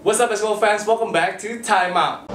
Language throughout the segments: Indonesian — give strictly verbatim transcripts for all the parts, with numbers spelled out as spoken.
What's up basketball fans, welcome back to Time Out.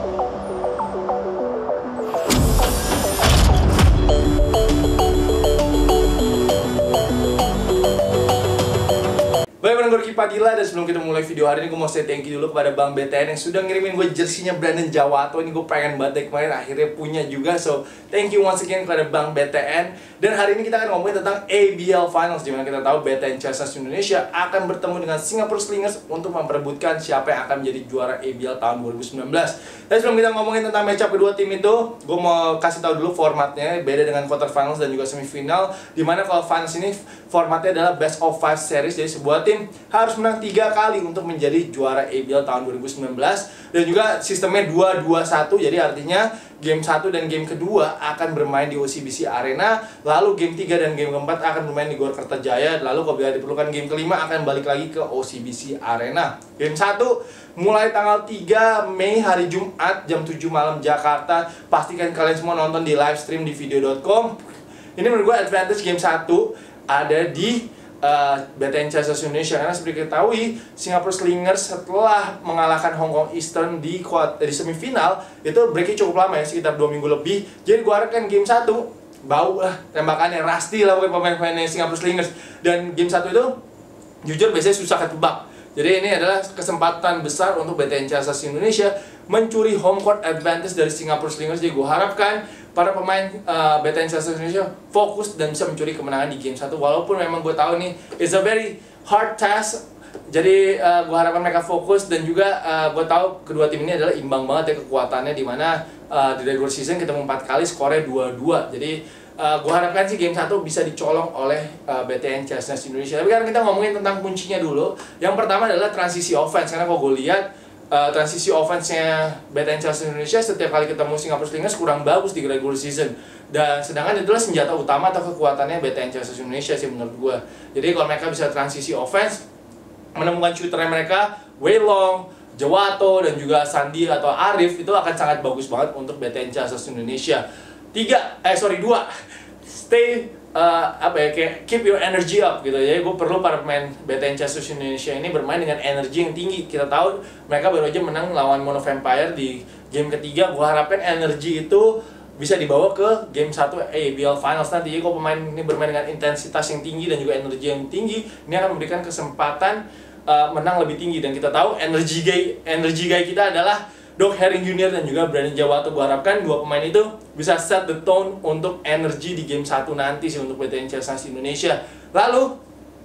Baik, bareng gue Ricky Padilla, dan sebelum kita mulai video hari ini gue mau say thank you dulu kepada Bang B T N yang sudah ngirimin gue jersinya Brandon Jawato. Ini gue pengen banget dari kemarin, akhirnya punya juga. So, thank you once again kepada Bang B T N. Dan hari ini kita akan ngomongin tentang A B L Finals, dimana kita tahu B T N Chessness Indonesia akan bertemu dengan Singapore Slingers untuk memperebutkan siapa yang akan menjadi juara A B L tahun dua ribu sembilan belas. Dan sebelum kita ngomongin tentang matchup kedua tim itu, gue mau kasih tahu dulu formatnya. Beda dengan quarter finals dan juga semifinal, dimana kalau finals ini formatnya adalah best of five series. Jadi sebuah tim harus menang tiga kali untuk menjadi juara A B L tahun dua ribu sembilan belas. Dan juga sistemnya dua dua satu, jadi artinya game satu dan game kedua akan bermain di O C B C Arena, lalu game tiga dan game keempat akan bermain di Gor Kertajaya, lalu apabila diperlukan game kelima akan balik lagi ke O C B C Arena. Game satu mulai tanggal tiga Mei hari Jumat jam tujuh malam Jakarta. Pastikan kalian semua nonton di live stream di video dot com. Ini menurut gue advantage game satu ada di uh, B T N Chessness Indonesia, karena seperti kita ketahui Singapore Slingers setelah mengalahkan Hong Kong Eastern di di semifinal itu breaknya cukup lama ya, sekitar dua minggu lebih. Jadi gue harapkan game satu bau lah tembakannya, rusty lah pemain-pemainnya Singapore Slingers. Dan game satu itu jujur biasanya susah ketebak. Jadi ini adalah kesempatan besar untuk B T N Chessness Indonesia mencuri home court advantage dari Singapore Slingers. Jadi gue harapkan para pemain uh, B T N Chessness Indonesia fokus dan bisa mencuri kemenangan di game satu. Walaupun memang gue tahu nih it's a very hard task. Jadi uh, gue harapkan mereka fokus, dan juga uh, gue tahu kedua tim ini adalah imbang banget ya kekuatannya, dimana uh, di regular season ketemu empat kali skornya dua dua. Jadi Uh, gue harapkan sih game satu bisa dicolong oleh uh, B T N Chessness Indonesia. Tapi karena kita ngomongin tentang kuncinya dulu, yang pertama adalah transisi offense. Karena kalau gue lihat uh, transisi offense-nya B T N Chessness Indonesia setiap kali ketemu Singapore Slingers kurang bagus di regular season. Dan sedangkan itulah senjata utama atau kekuatannya B T N Chessness Indonesia sih menurut gue. Jadi kalau mereka bisa transisi offense, menemukan shooternya mereka, Wei Long, Jawato, dan juga Sandi atau Arif, itu akan sangat bagus banget untuk B T N Chessness Indonesia. Tiga, eh sorry dua, stay uh, apa ya kayak keep your energy up gitu. Jadi gue perlu para pemain B T N Chessness Indonesia ini bermain dengan energi yang tinggi. Kita tahu mereka baru aja menang lawan Mono Vampire di game ketiga. Gue harapkan energi itu bisa dibawa ke game satu A B L Finals nanti. Jadi kalau pemain ini bermain dengan intensitas yang tinggi dan juga energi yang tinggi, ini akan memberikan kesempatan uh, menang lebih tinggi. Dan kita tahu energi guy energi guy kita adalah Doc Herring Junior dan juga Brandon Jawato. Gue harapkan dua pemain itu bisa set the tone untuk energi di game satu nanti sih untuk B T N Chessness Indonesia. Lalu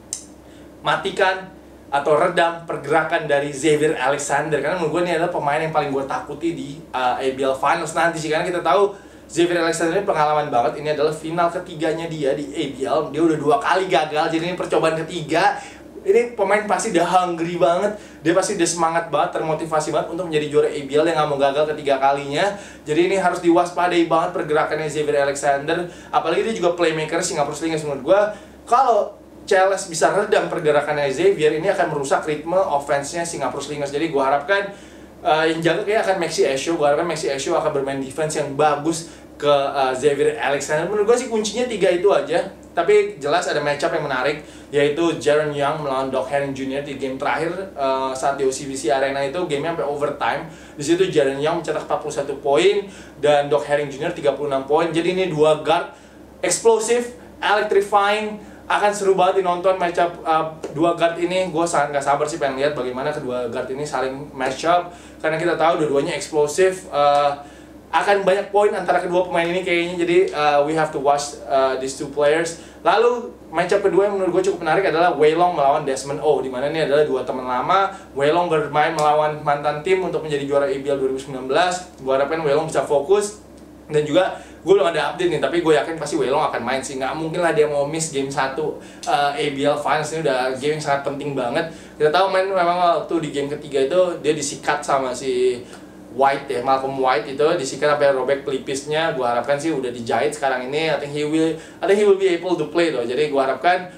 matikan atau redam pergerakan dari Xavier Alexander, karena menurut gue ini adalah pemain yang paling gue takuti di uh, A B L Finals nanti sih. Karena kita tahu Xavier Alexander ini pengalaman banget. Ini adalah final ketiganya dia di A B L. Dia udah dua kali gagal, jadi ini percobaan ketiga. Ini pemain pasti udah hungry banget, dia pasti udah semangat banget, termotivasi banget untuk menjadi juara A B L yang gak mau gagal ketiga kalinya. Jadi ini harus diwaspadai banget pergerakannya Xavier Alexander. Apalagi dia juga playmaker Singapore Slingers. Menurut gue, kalau C L S bisa redam pergerakannya Xavier, ini akan merusak ritme offense-nya Singapore Slingers. Jadi gue harapkan uh, yang jaga kayak akan Maxi Esho. Gue harapkan Maxi Esho akan bermain defense yang bagus ke uh, Xavier Alexander. Menurut gue sih kuncinya tiga itu aja. Tapi jelas ada matchup yang menarik, yaitu Jaren Young melawan Doc Herring Junior di game terakhir uh, saat di O C B C Arena itu gamenya sampai overtime. Di situ Jaren Young mencetak empat puluh satu poin dan Doc Herring Junior tiga puluh enam poin. Jadi ini dua guard explosive, electrifying, akan seru banget dinonton matchup uh, dua guard ini. Gue sangat gak sabar sih pengen lihat bagaimana kedua guard ini saling matchup, karena kita tahu dua-duanya eksplosif. Uh, akan banyak poin antara kedua pemain ini kayaknya. Jadi uh, we have to watch uh, these two players. Lalu matchup kedua yang menurut gue cukup menarik adalah Wei Long melawan Desmond Oh, dimana ini adalah dua teman lama. Wei Long bermain melawan mantan tim untuk menjadi juara A B L dua ribu sembilan belas. Gue harapkan Wei Long bisa fokus. Dan juga gue belum ada update nih, tapi gue yakin pasti Wei Long akan main sih. Nggak mungkin lah dia mau miss game satu uh, A B L Finals. Ini udah game yang sangat penting banget. Kita tahu main memang waktu di game ketiga itu dia disikat sama si White ya, Malcolm White itu disikat sampai robek pelipisnya. Gue harapkan sih udah dijahit sekarang ini. I think he will, I think he will be able to play tuh. Jadi gue harapkan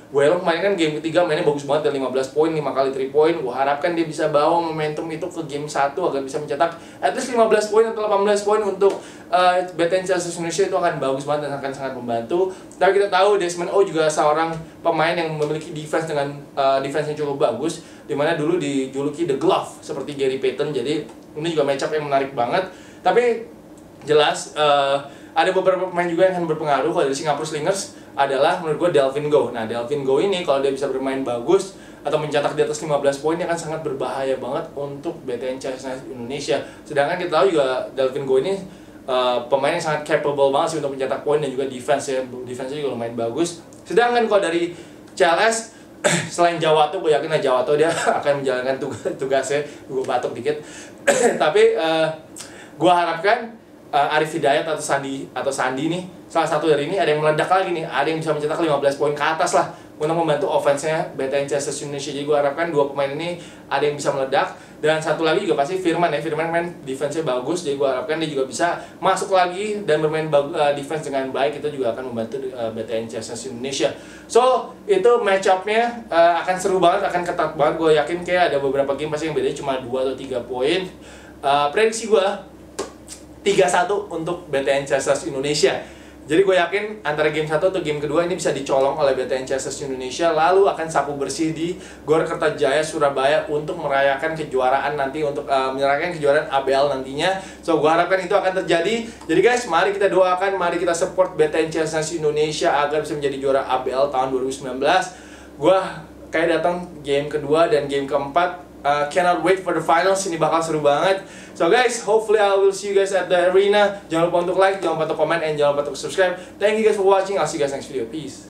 Guelong kemarin kan game ketiga mainnya bagus banget, dan lima belas poin, lima kali three point. Gue harapkan dia bisa bawa momentum itu ke game satu agar bisa mencetak at least lima belas poin atau delapan belas poin untuk uh, B T N Chelsea Indonesia. Itu akan bagus banget dan akan sangat membantu. Tapi kita tahu Desmond O juga seorang pemain yang memiliki defense dengan uh, defense yang cukup bagus, dimana dulu dijuluki The Glove seperti Gary Payton. Jadi ini juga matchup yang menarik banget. Tapi jelas uh, ada beberapa pemain juga yang akan berpengaruh. Kalau dari Singapore Slingers adalah menurut gue Delvin Go. Nah, Delvin Go ini kalau dia bisa bermain bagus atau mencetak di atas lima belas poin, dia akan sangat berbahaya banget untuk B T N Chelsea Indonesia. Sedangkan kita tahu juga Delvin Go ini uh, pemain yang sangat capable banget sih untuk mencetak poin dan juga defense ya. Defense-nya juga lumayan bagus. Sedangkan kalau dari C L S selain Jawato, gue yakin lah Jawato dia akan menjalankan tugas tugasnya. Gue batuk dikit. Tapi uh, gue harapkan uh, Arif Hidayat atau Sandi atau Sandi nih, salah satu dari ini ada yang meledak lagi nih, ada yang bisa mencetak lima belas poin ke atas lah untuk membantu offense-nya B T N Chelsea Indonesia. Jadi gue harapkan dua pemain ini ada yang bisa meledak. Dan satu lagi juga pasti Firman ya, Firman main defense-nya bagus, jadi gue harapkan dia juga bisa masuk lagi dan bermain uh, defense dengan baik. Itu juga akan membantu uh, B T N Chelsea Indonesia. So, itu match-up-nya uh, akan seru banget, akan ketat banget. Gue yakin kayak ada beberapa game pasti yang bedanya cuma dua atau tiga poin. Uh, prediksi gue tiga satu untuk B T N Chelsea Indonesia. Jadi gue yakin antara game satu atau game kedua ini bisa dicolong oleh B T N Chelsea Indonesia, lalu akan sapu bersih di Gor Kertajaya Surabaya untuk merayakan kejuaraan nanti, untuk uh, menyerahkan kejuaraan A B L nantinya. So gue harapkan itu akan terjadi. Jadi guys, mari kita doakan, mari kita support B T N Chelsea Indonesia agar bisa menjadi juara A B L tahun dua ribu sembilan belas. Gue kayak datang game kedua dan game keempat. Uh, cannot wait for the finals, ini bakal seru banget. So guys, hopefully I will see you guys at the arena. Jangan lupa untuk like, jangan lupa untuk comment, and jangan lupa untuk subscribe. Thank you guys for watching. I'll see you guys next video. Peace.